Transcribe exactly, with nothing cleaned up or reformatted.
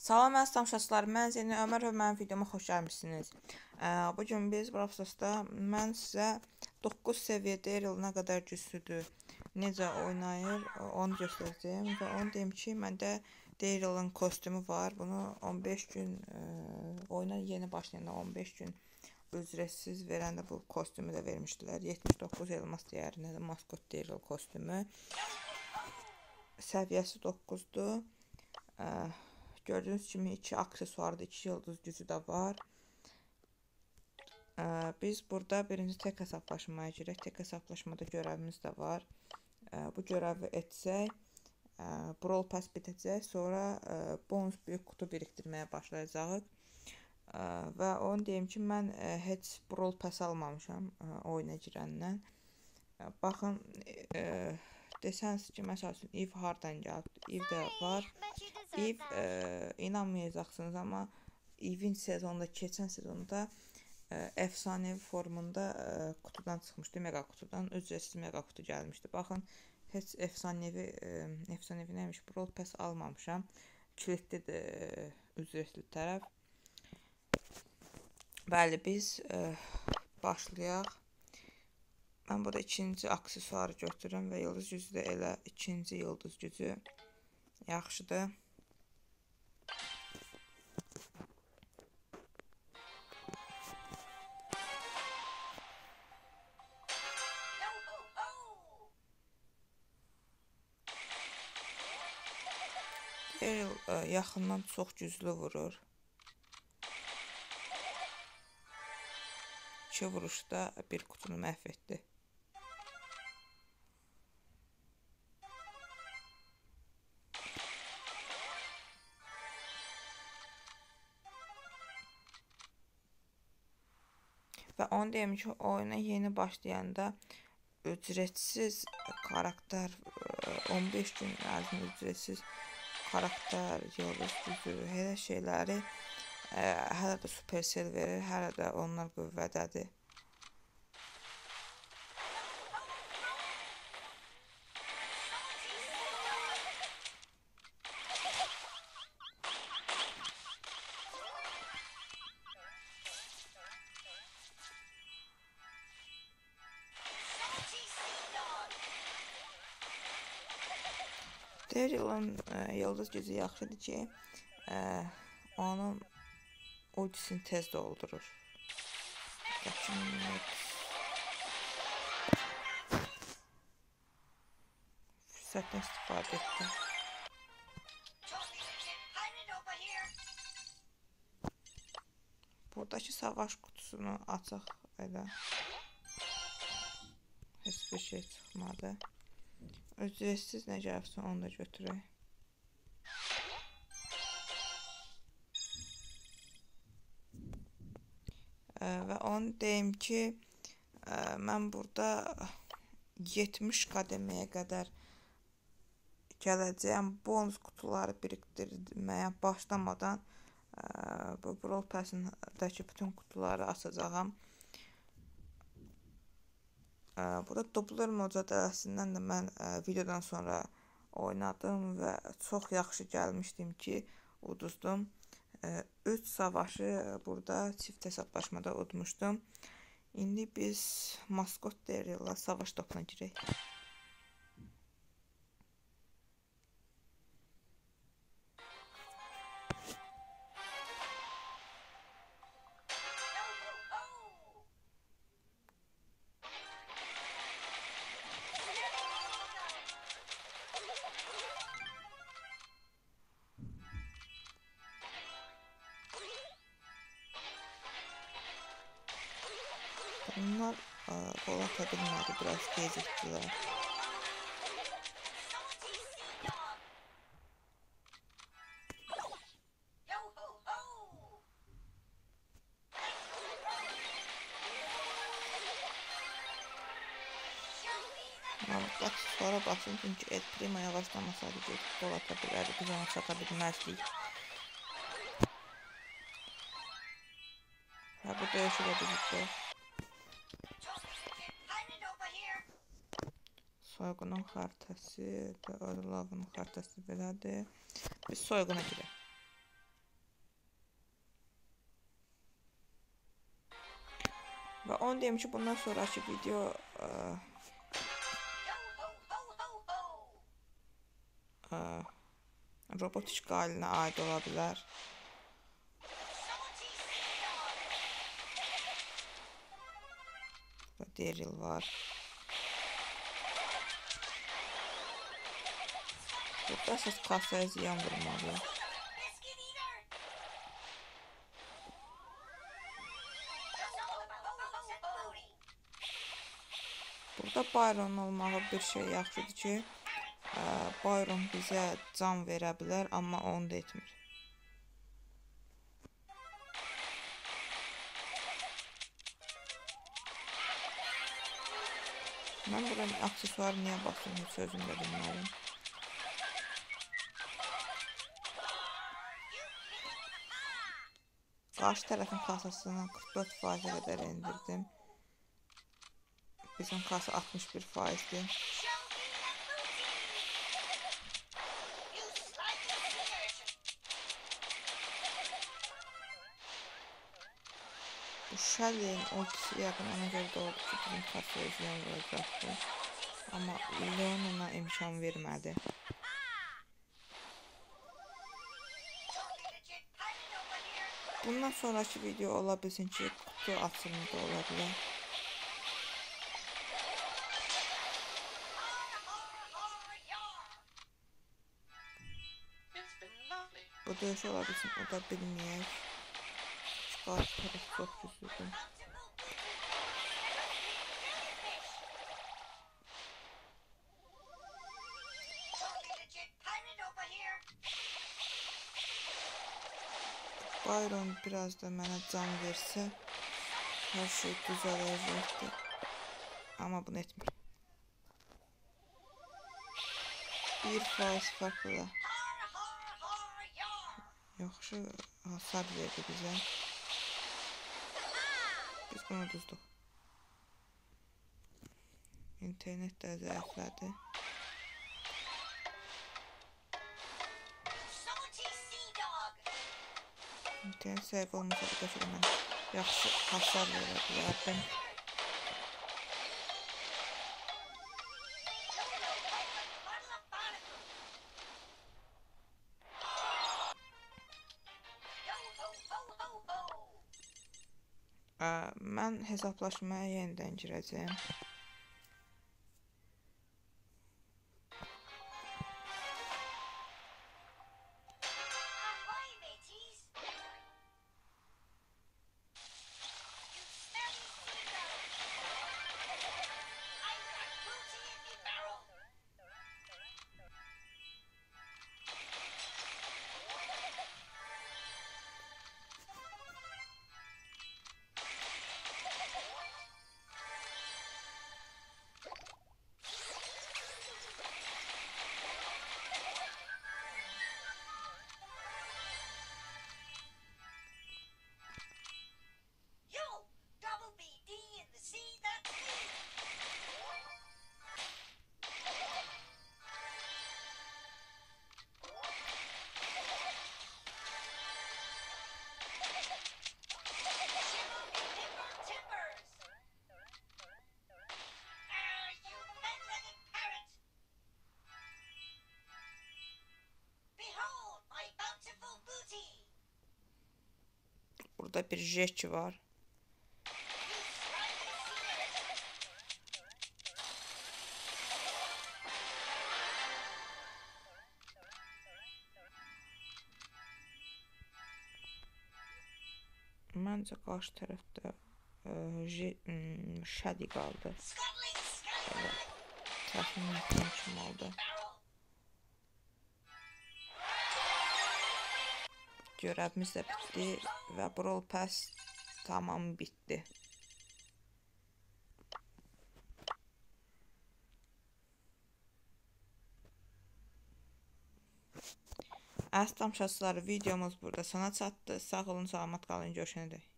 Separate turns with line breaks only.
Salam əziz tamaşaçılar, mən Zeynə Ömər və mənim videoma xoş gəlmişsiniz. Bugün biz Brawl Stars'da mən sizə doqquz səviyyə Daryl nə qədər güclüdür, necə oynayır onu göstərəcəyim və onu deyim ki, məndə Daryl'ın kostümü var. Bunu on beş gün oyuna yeni başlayanda on beş gün ücretsiz verəndə bu kostümü də vermişdilər. yetmiş doqquz elmas dəyərində maskot Daryl kostümü. Səviyyəsi doqquzdur. Gördüğünüz kimi iki aksesuarda iki yıldız gücü də var. Ee, biz burada birinci tek hesaplaşmaya girək. Tek hesaplaşmada görevimiz də var. Ee, bu görevi etsək, e, Brawl Pass bitəcək. Sonra e, bonus büyük kutu biriktirməyə başlayacağıq. E, və onu deyim ki, mən e, heç Brawl Pass almamışam e, oyuna girəndən. E, baxın, e, desəniz ki, məsəl üçün Eve hardan gəldi? Eve də var. Eve e, inanmayacaqsınız, amma Eve'in sezonda, keçən sezonda e, efsanevi formunda e, kutudan çıxmışdı, mega kutudan, ücretsiz mega kutu gəlmişdi. Baxın, heç efsanevi, e, efsanevi neymiş, Brawl Pass almamışam. Kilitlidir e, ücretli tərəf. Bəli, biz e, başlayaq. Mən burada ikinci aksesuarı götürürüm və yıldız gücü də elə ikinci yıldız gücü yaxşıdır. Daryl e, yaxından çox güclü vurur. İki vuruşda bir kutunu məhv etdi. Və onu deyim ki, oyuna yeni başlayanda ücretsiz karakter on beş gün ərzində ücretsiz karakter, yıldız gücü, hələ şeyləri e, hələ də Supercell verir, hələ də onlar qüvvədədir. Daryl'ın e, yıldız gücü yaxşıdır ki, e, onun ultisini tez doldurur. Fürsətdən istifadə etdim. Buradakı savaş kutusunu açıq elə. Heç bir şey çıxmadı. Ücretsiz nə gəlsin onu da götürək. E, və onu deyim ki, e, mən burada yetmiş qədəməyə qədər gələcəyəm. Bonus kutuları birikdirməyə başlamadan e, bu Brawl Pass'ındakı bütün kutuları açacağım. E, burada dubler mücadeləsindən də mən e, videodan sonra oynadım və çox yaxşı gəlmişdim ki, uduzdum. üç savaşı burada çift hesaplaşmada udmuşdum. İndi biz maskot Daryl'la savaş topuna girək. Bunlar gol ata bilmədi, biraz gecikdilər. Sonra basın, çünki El Primo yavaşlamasaydı gedib gol ata bilərdi, biz ona çata bilməzdik. Və bu döyüşü də bizikdir. Soyğunun xaritəsi və Lavın xaritəsi belədir. Biz soyğuna girək. Və onu deyim ki, bundan sonraki video ə, ə, robot işğalinə aid ola bilər. Burada Daryl var. Burada əsas kasaya ziyan vurmalı. Burada Byron olmağı bir şey yaxşıdır ki, ə, Byron bizə can verə bilər, amma onu da etmir. Mən buranın aksesuarı niyə basıyorum, heç özüm də bilməliyim. Qarşı tərəfin kasasını qırx dörd faizə qədər endirdim. Bizim kasa altmış bir faizdir. Bu Shelly'in ultisi yakın ona göre de oldu ki bizim kasaya ziyan vuracaktı. Ama Leon ona imkan vermedi. Bundan sonraki video ola bilsin ki kutu açılımı da ola bilər. Bu dövüş ola bilsin, o da bilməyək. Qarşı tərəf çox güclüdür. Byron biraz da mənə can versə, hər şey düzələcəkdir. Amma bunu etmir. Bir faiz farklı. Yaxşı hasar verdi bizə. Biz bunu düzdük. İnternet də zəiflədi. İnternet zəif olmasa da qəşəng mən yaxşı hasar verə bilərdim. Mən hesablaşmaya yenidən girəcəyim. Burada bir jet var. Məncə qarşı tərəfdə Shady qaldı. Təxmin etdiyim kimi oldu. Görevimiz də bitdi və Brawl Pass tamam bitdi. Əziz tamaşaçılar, videomuz burada sona çatdı. Sağ olun, salamat qalın, görüşənədək.